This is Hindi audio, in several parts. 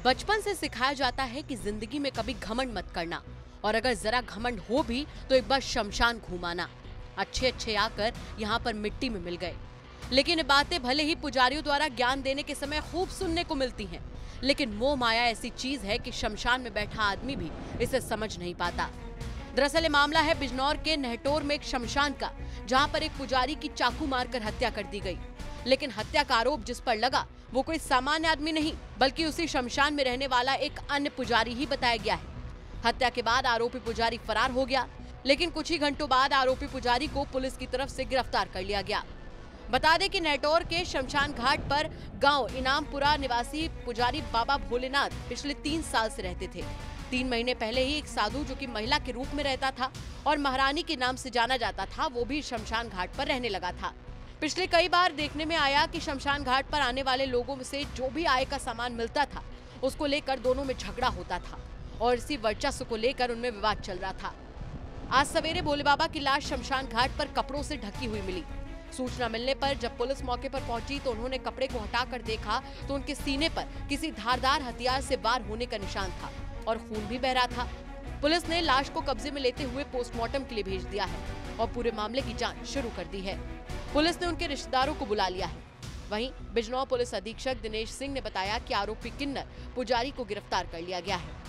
बचपन से सिखाया जाता है कि जिंदगी में कभी घमंड मत करना, और अगर जरा घमंड हो भी तो एक बार शमशान घूमाना। अच्छे अच्छे आकर यहाँ पर मिट्टी में मिल गए। लेकिन ये बातें भले ही पुजारियों द्वारा ज्ञान देने के समय खूब सुनने को मिलती हैं, लेकिन मोह माया ऐसी चीज है कि शमशान में बैठा आदमी भी इसे समझ नहीं पाता। दरअसल ये मामला है बिजनौर के नहटोर में एक शमशान का, जहाँ पर एक पुजारी की चाकू मारकर हत्या कर दी गई। लेकिन हत्या का आरोप जिस पर लगा वो कोई सामान्य आदमी नहीं, बल्कि उसी शमशान में रहने वाला एक अन्य पुजारी ही बताया गया है। हत्या के बाद आरोपी पुजारी फरार हो गया, लेकिन कुछ ही घंटों बाद आरोपी पुजारी को पुलिस की तरफ से गिरफ्तार कर लिया गया। बता दें कि नहटौर के शमशान घाट पर गांव इनामपुरा निवासी पुजारी बाबा भोलेनाथ पिछले 3 साल से रहते थे। 3 महीने पहले ही एक साधु जो कि महिला के रूप में रहता था और महारानी के नाम से जाना जाता था, वो भी शमशान घाट पर रहने लगा था। पिछले कई बार देखने में आया कि शमशान घाट पर आने वाले लोगों में से जो भी आय का सामान मिलता था उसको लेकर दोनों में झगड़ा होता था और इसी वर्चस्व को लेकर उनमें विवाद चल रहा था। आज सवेरे भोले बाबा की लाश शमशान घाट पर कपड़ों से ढकी हुई मिली। सूचना मिलने पर जब पुलिस मौके पर पहुंची तो उन्होंने कपड़े को हटाकर देखा तो उनके सीने पर किसी धारदार हथियार से वार होने का निशान था और खून भी बह रहा था। पुलिस ने लाश को कब्जे में लेते हुए पोस्टमार्टम के लिए भेज दिया है और पूरे मामले की जांच शुरू कर दी है। पुलिस ने उनके रिश्तेदारों को बुला लिया है। वहीं बिजनौर पुलिस अधीक्षक दिनेश सिंह ने बताया कि आरोपी किन्नर पुजारी को गिरफ्तार कर लिया गया है।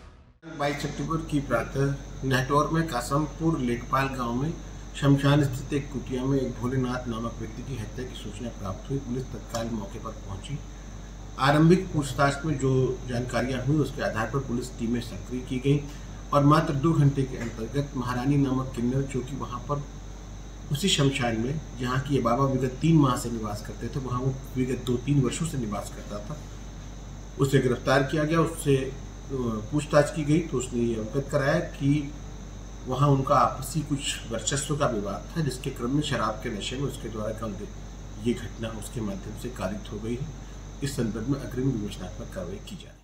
22 अक्टूबर की प्रातः नहटौर में कासमपुर लेखपाल गांव में शमशान स्थित एक कुटिया में एक भोलेनाथ नामक व्यक्ति की हत्या की सूचना प्राप्त हुई। पुलिस तत्काल मौके पर पहुंची। आरंभिक पूछताछ में जो जानकारियां हुई उसके आधार पर पुलिस टीमें सक्रिय की गई और मात्र 2 घंटे के अंतर्गत महारानी नामक किन्नर, जो कि वहां पर उसी शमशान में जहां की ये बाबा विगत 3 माह से निवास करते थे, वहां वो विगत 2-3 वर्षों से निवास करता था, उसे गिरफ्तार किया गया। उससे पूछताछ की गई तो उसने ये अवगत कराया कि वहां उनका आपसी कुछ वर्चस्व का विवाद था, जिसके क्रम में शराब के नशे में उसके द्वारा कल ये घटना उसके माध्यम से कारित हो गई है। इस संदर्भ में अग्रिम विवेचनात्मक कार्रवाई की जाए।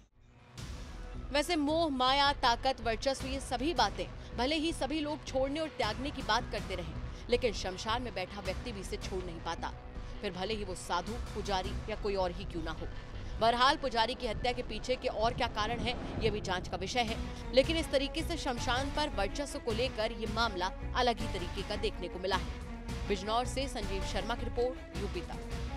वैसे मोह माया, ताकत, वर्चस्व, ये सभी बातें भले ही सभी लोग छोड़ने और त्यागने की बात करते रहे, लेकिन शमशान में बैठा व्यक्ति भी इसे छोड़ नहीं पाता, फिर भले ही वो साधु, पुजारी या कोई और ही क्यों ना हो। बहरहाल पुजारी की हत्या के पीछे के और क्या कारण है ये भी जांच का विषय है, लेकिन इस तरीके से शमशान पर वर्चस्व को लेकर ये मामला अलग ही तरीके का देखने को मिला है। बिजनौर से संजीव शर्मा की रिपोर्ट, यूपी तक।